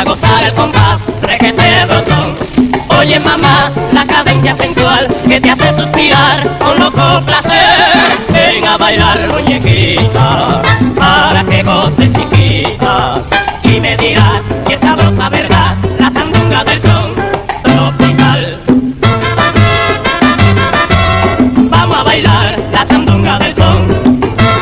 a gozar el compás, requete brotón. Oye mamá, la cadencia sensual que te hace suspirar con loco placer. Ven a bailar muñequita, para que goces chiquita, y me dirás si es sabrosa verdad la sandunga del son tropical. Vamos a bailar la sandunga del son.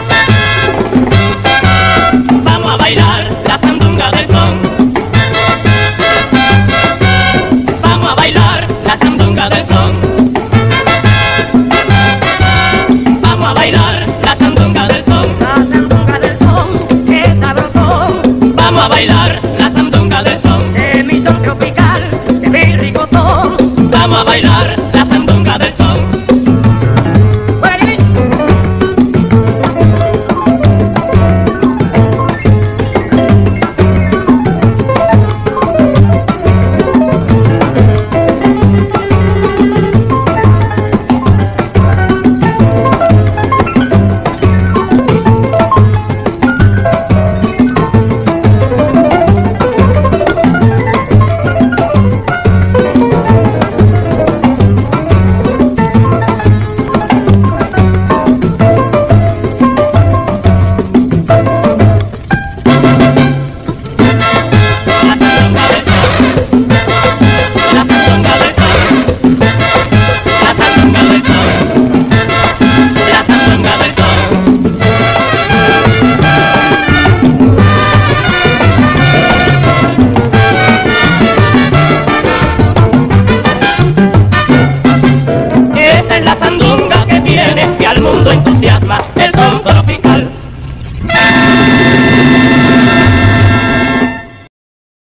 Vamos a bailar la sandunga del son. Vamos a bailar la sandunga del son.